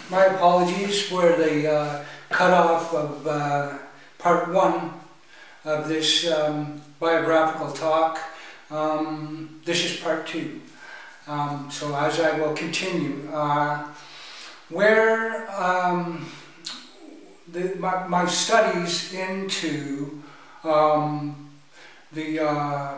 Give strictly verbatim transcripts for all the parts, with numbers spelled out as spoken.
my apologies for the uh, cutoff of uh, part one of this um, biographical talk. Um, this is part two. Um, so as I will continue, uh, where um, the, my, my studies into um, the uh,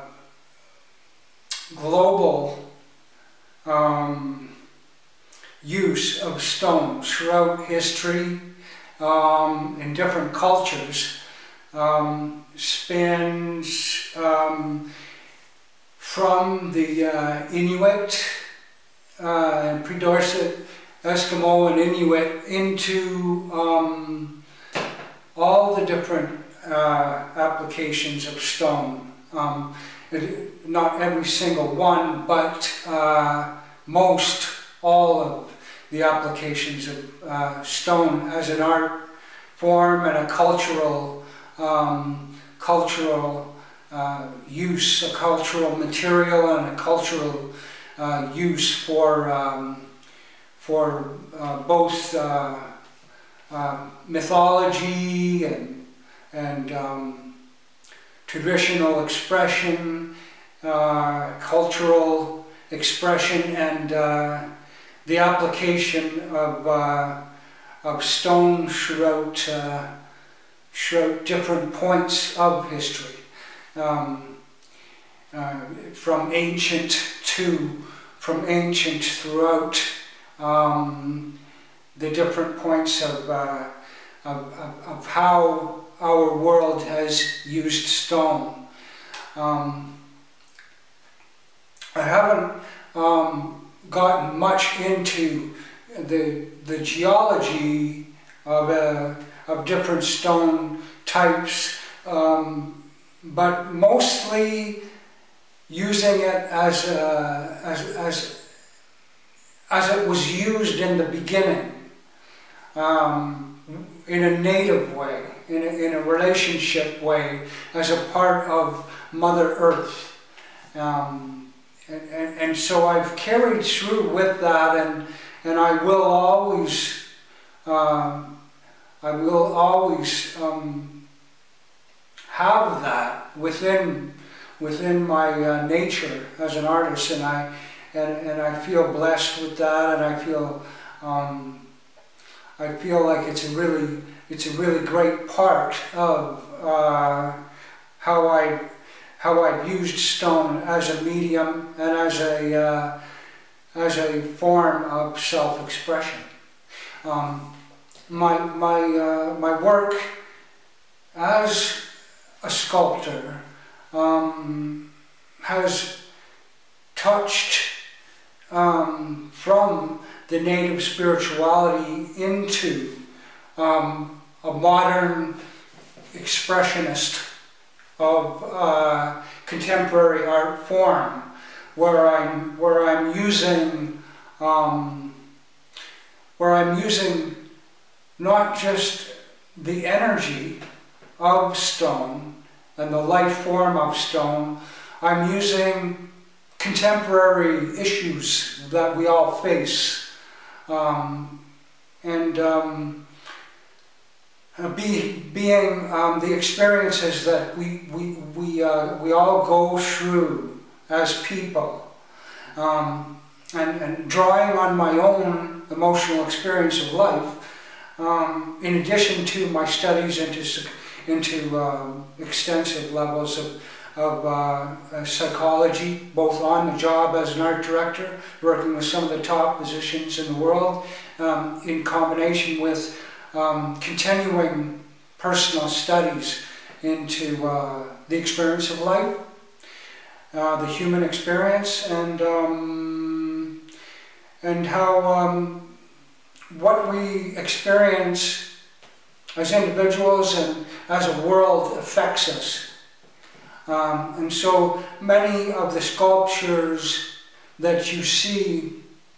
global um, use of stone throughout history um, in different cultures um, spans um, from the uh, Inuit uh, and pre-Dorset Eskimo and Inuit into um, all the different uh, applications of stone. Um, it, not every single one, but uh, most all of the applications of uh, stone as an art form and a cultural um, cultural uh, use, a cultural material and a cultural uh, use for um, for uh, both uh, uh, mythology and and um, traditional expression, uh, cultural expression, and uh, the application of, uh, of stone throughout, uh, throughout different points of history, um, uh, from ancient to, from ancient throughout um, the different points of, uh, of, of, of how our world has used stone. Um, I haven't um, gotten much into the the geology of uh, of different stone types, um, but mostly using it as a, as as as it was used in the beginning, um, in a native way, in a, in a relationship way, as a part of Mother Earth. Um, And, and, and so I've carried through with that, and and I will always, um, I will always um, have that within within my uh, nature as an artist, and I and and I feel blessed with that, and I feel um, I feel like it's a really it's a really great part of uh, how I. how I've used stone as a medium and as a uh, as a form of self-expression. Um, my my uh, my work as a sculptor um, has touched um, from the native spirituality into um, a modern expressionist of uh, contemporary art form, where I'm where I'm using um, where I'm using not just the energy of stone and the life form of stone. I'm using contemporary issues that we all face, um, and um, Uh, be, being um, the experiences that we we we uh, we all go through as people, um, and and drawing on my own emotional experience of life, um, in addition to my studies into into um, extensive levels of of uh, uh, psychology, both on the job as an art director, working with some of the top positions in the world, um, in combination with Um, continuing personal studies into uh, the experience of life, uh, the human experience, and um, and how um, what we experience as individuals and as a world affects us. Um, and so many of the sculptures that you see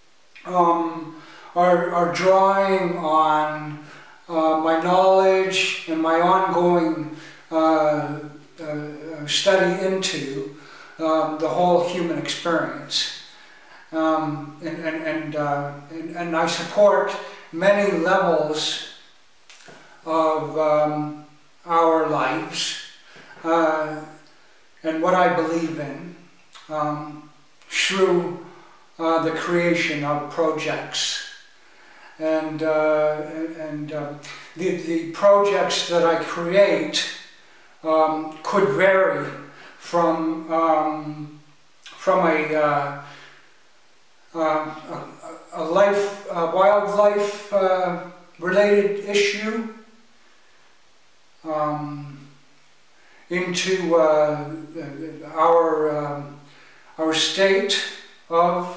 um, are, are drawing on Uh, my knowledge and my ongoing uh, uh, study into um, the whole human experience. Um, and, and, and, uh, and, and I support many levels of um, our lives uh, and what I believe in um, through uh, the creation of projects. And, uh, and uh, the, the projects that I create um, could vary from, um, from a, uh, uh, a, a life, a wildlife uh, related issue um, into uh, our, um, our state of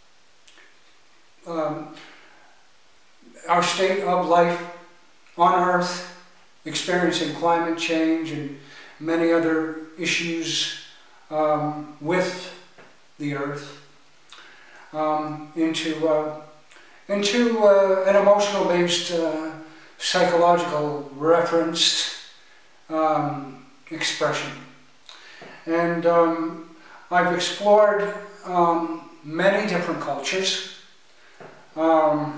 um, our state of life on Earth, experiencing climate change and many other issues um, with the Earth, um, into uh, into uh, an emotional-based, uh, psychological referenced um, expression. And um, I've explored um, many different cultures. Um,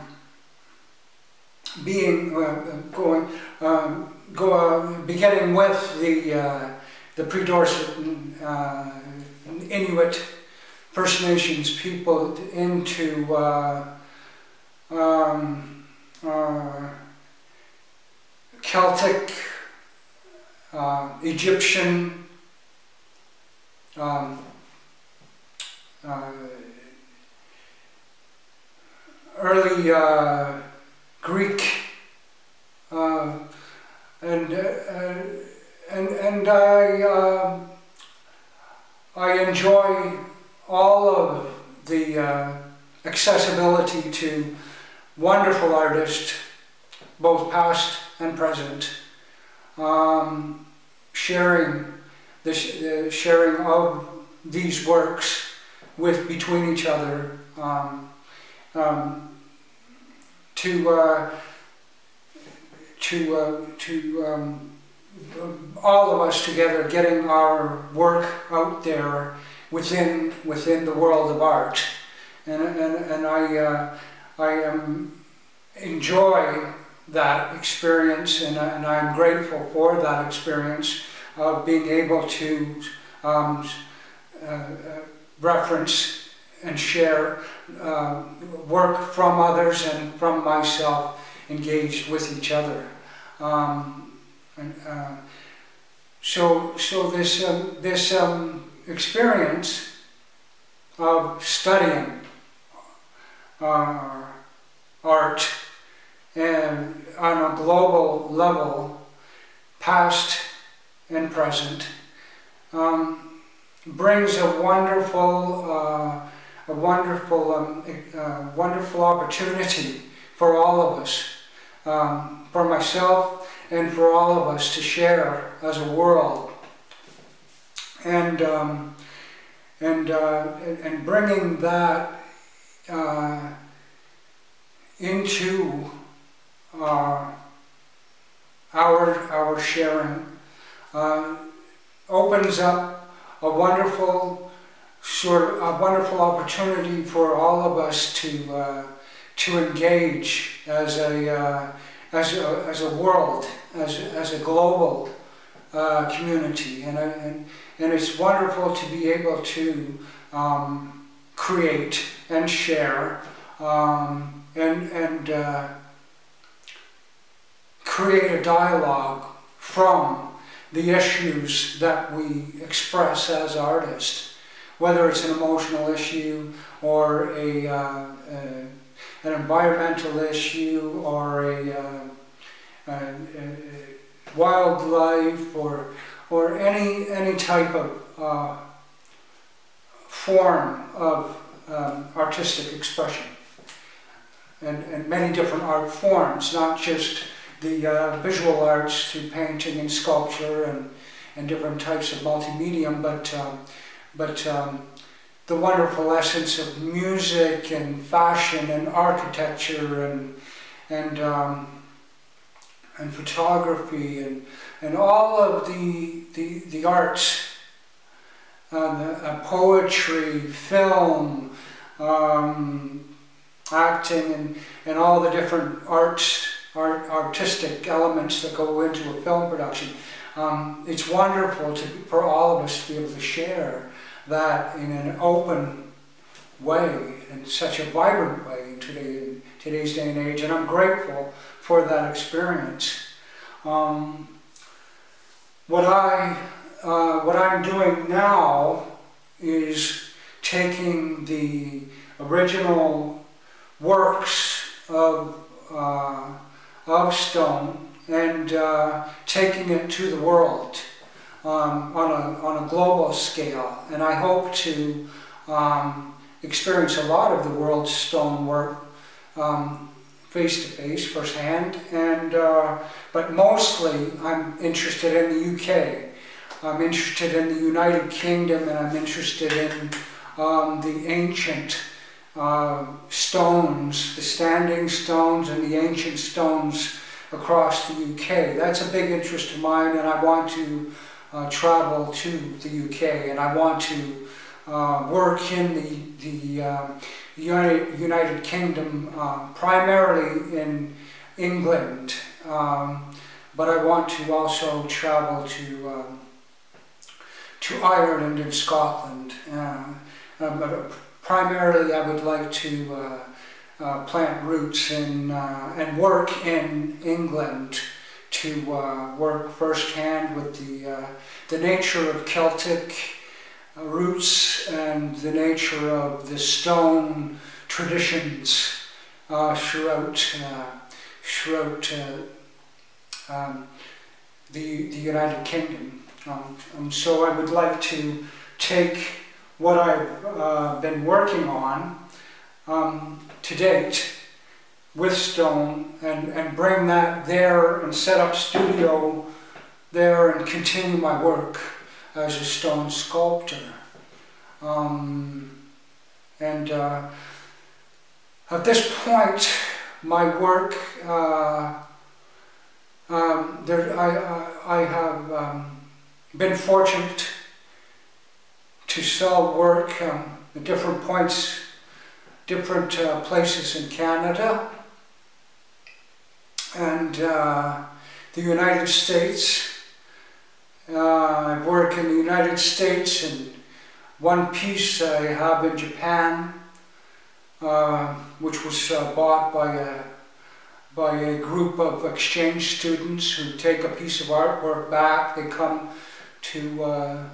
being uh, going um, go uh, beginning with the uh, the pre-Dorset uh, Inuit First Nations people into uh, um, uh, Celtic, uh, Egyptian, um, uh, early uh, Greek, uh, and, uh, and and I uh, I enjoy all of the uh, accessibility to wonderful artists, both past and present, um, sharing the, sh the sharing of these works with between each other. Um, um, to uh, to uh, to um, all of us together, getting our work out there within within the world of art, and and and I uh, I um, enjoy that experience, and and I'm grateful for that experience of being able to um, uh, reference and share uh, work from others and from myself, engaged with each other. Um, and, uh, so, so this um, this um, experience of studying uh, art and on a global level, past and present, um, brings a wonderful. Uh, A wonderful, um, uh, wonderful opportunity for all of us, um, for myself and for all of us to share as a world, and um, and, uh, and bringing that uh, into uh, our our sharing uh, opens up a wonderful. Sort of a wonderful opportunity for all of us to uh, to engage as a uh, as a as a world, as as a global uh, community, and and and it's wonderful to be able to um, create and share um, and and uh, create a dialogue from the issues that we express as artists. Whether it's an emotional issue or a, uh, uh, an environmental issue or a, uh, a, a wildlife or or any any type of uh, form of um, artistic expression, and and many different art forms, not just the uh, visual arts through painting and sculpture and and different types of multimedium, but um, but um, the wonderful essence of music and fashion and architecture and and um, and photography and and all of the the, the arts, uh, the, uh, poetry, film, um, acting and, and all the different arts, art, artistic elements that go into a film production. Um, it's wonderful to, for all of us to be able to share that in an open way, in such a vibrant way in today, today's day and age, and I'm grateful for that experience. Um, what I, uh, what I'm doing now is taking the original works of, uh, of stone and uh, taking it to the world um, on, a, on a global scale. And I hope to um, experience a lot of the world's stone work um, face to face, firsthand, and uh, but mostly I'm interested in the U K. I'm interested in the United Kingdom, and I'm interested in um, the ancient uh, stones, the standing stones and the ancient stones across the U K. That's a big interest of mine, and I want to uh, travel to the U K, and I want to uh, work in the, the uh, United, United Kingdom, uh, primarily in England, um, but I want to also travel to um, to Ireland and Scotland. Uh, uh, but primarily I would like to uh, uh, plant roots in, uh, and work in England, to uh, work firsthand with the, uh, the nature of Celtic uh, roots and the nature of the stone traditions uh, throughout, uh, throughout uh, um, the, the United Kingdom. Um, and so I would like to take what I've uh, been working on um, to date with stone and, and bring that there and set up studio there and continue my work as a stone sculptor. Um, and uh, at this point, my work, uh, um, there, I, I, I have um, been fortunate to sell work um, at different points, different uh, places in Canada and uh, the United States. Uh, I work in the United States, and one piece I have in Japan, uh, which was uh, bought by a by a group of exchange students who take a piece of artwork back. They come to uh,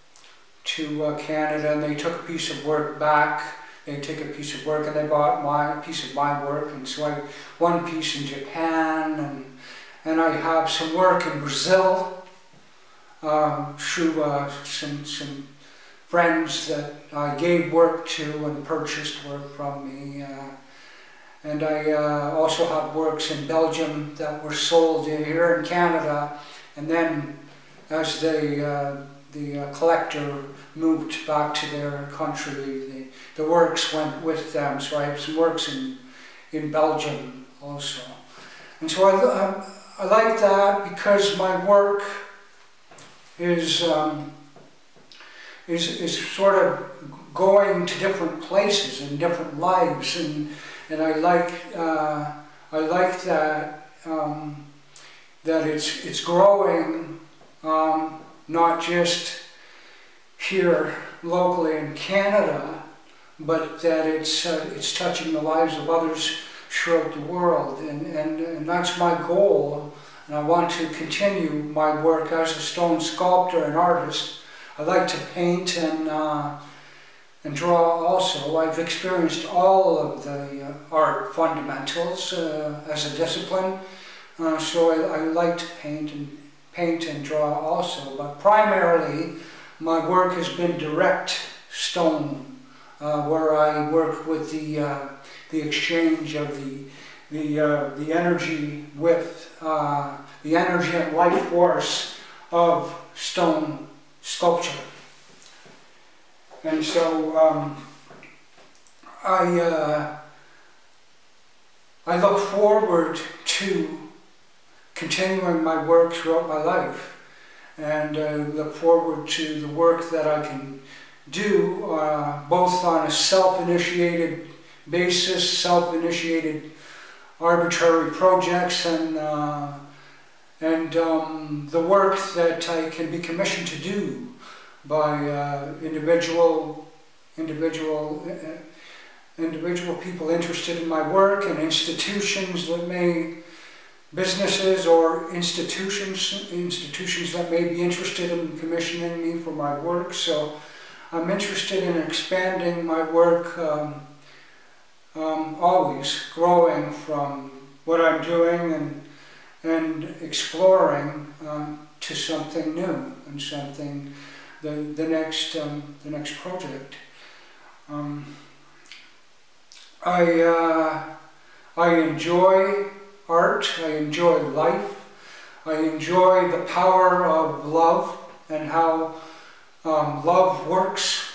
to uh, Canada, and they took a piece of work back. They take a piece of work and they bought my piece of my work, and so I one piece in Japan, and and I have some work in Brazil um, through uh, some some friends that I gave work to and purchased work from me. Uh, and I uh, also have works in Belgium that were sold here in Canada, and then as they uh, the uh, collector moved back to their country, the, the works went with them. So I have some works in, in Belgium also. And so I, I like that because my work is, um, is, is sort of going to different places and different lives. And, and I like, uh, I like that, um, that it's, it's growing, um, not just here locally in Canada, but that it's uh, it's touching the lives of others throughout the world, and, and and that's my goal. And I want to continue my work as a stone sculptor and artist. I like to paint and uh, and draw also. I've experienced all of the uh, art fundamentals uh, as a discipline, uh, so I, I like to paint and paint and draw also, but primarily my work has been direct stone, uh, where I work with the uh, the exchange of the the uh, the energy with uh, the energy and life force of stone sculpture. And so um, I uh, I look forward to continuing my work throughout my life, and uh, look forward to the work that I can do, uh, both on a self-initiated basis, self-initiated arbitrary projects, and uh, and um, the work that I can be commissioned to do by uh, individual individual uh, individual people interested in my work, and institutions that may businesses or institutions institutions that may be interested in commissioning me for my work. So I'm interested in expanding my work, um, um, always growing from what I'm doing and and exploring um, to something new and something the the next um, the next project. Um, I uh, I enjoy art. I enjoy life. I enjoy the power of love and how um, love works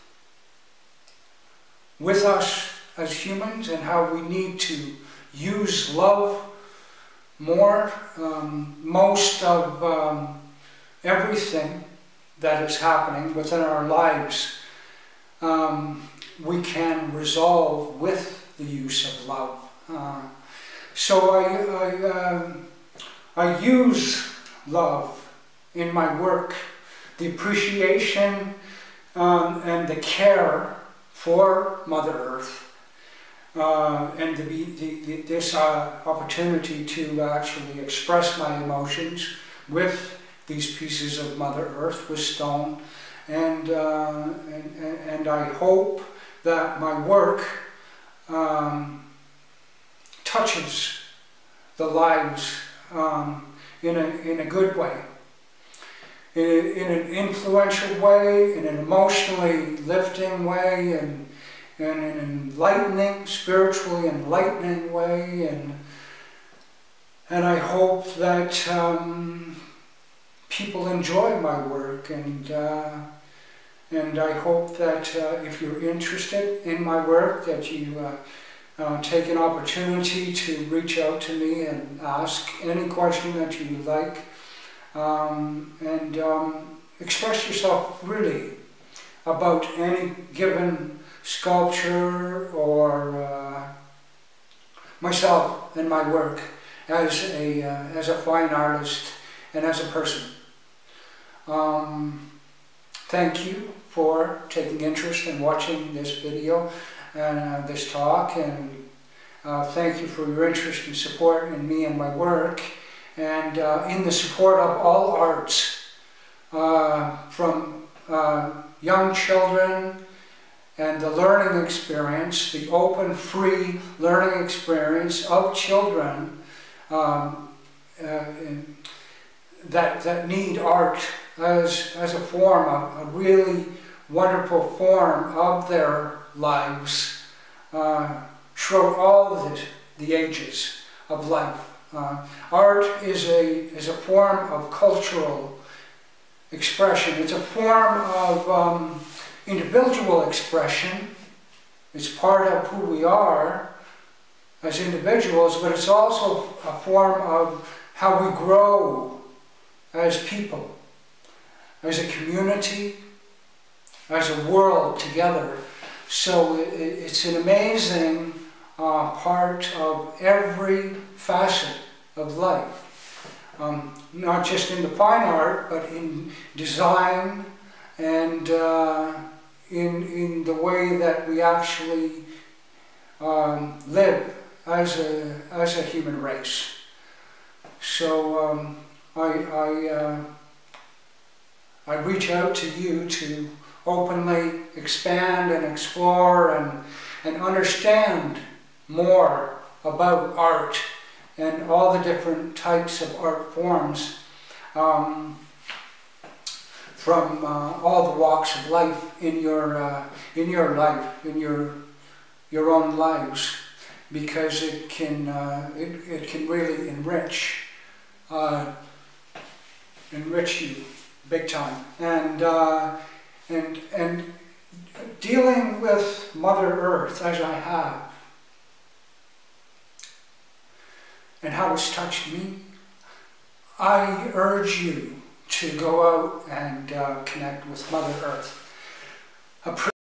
with us as humans, and how we need to use love more. Um, most of um, everything that is happening within our lives, um, we can resolve with the use of love. Uh, so I, I, um, I use love in my work, the appreciation um, and the care for Mother Earth, uh, and the, the, the, this uh, opportunity to actually express my emotions with these pieces of Mother Earth, with stone, and, uh, and, and I hope that my work um, touches the lives um, in, a, in a good way, in, in an influential way, in an emotionally lifting way, and in an enlightening, spiritually enlightening way, and and I hope that um, people enjoy my work, and uh, and I hope that uh, if you're interested in my work, that you uh, uh, take an opportunity to reach out to me and ask any question that you would like, um, and um, express yourself really about any given sculpture or uh, myself and my work as a uh, as a fine artist and as a person. Um, thank you for taking interest in watching this video and uh, this talk, and uh, thank you for your interest and support in me and my work, and uh, in the support of all arts, uh, from uh, young children, and the learning experience, the open, free learning experience of children um, uh, in, that, that need art as, as a form, of, a really wonderful form of their lives, uh, throughout all the, the ages of life. Uh, art is a, is a form of cultural expression. It's a form of um, individual expression. It's part of who we are as individuals, but it's also a form of how we grow as people, as a community, as a world together. So it, it's an amazing uh, part of every facet of life, um, not just in the fine art, but in design, and uh, in, in the way that we actually um, live as a, as a human race. So um, I, I, uh, I reach out to you to openly expand and explore and, and understand more about art and all the different types of art forms, um, from uh, all the walks of life in your uh, in your life, in your your own lives, because it can uh, it, it can really enrich uh, enrich you big time, and uh, and and dealing with Mother Earth as I have, and how it's touched me, I urge you to go out and uh, connect with Mother Earth.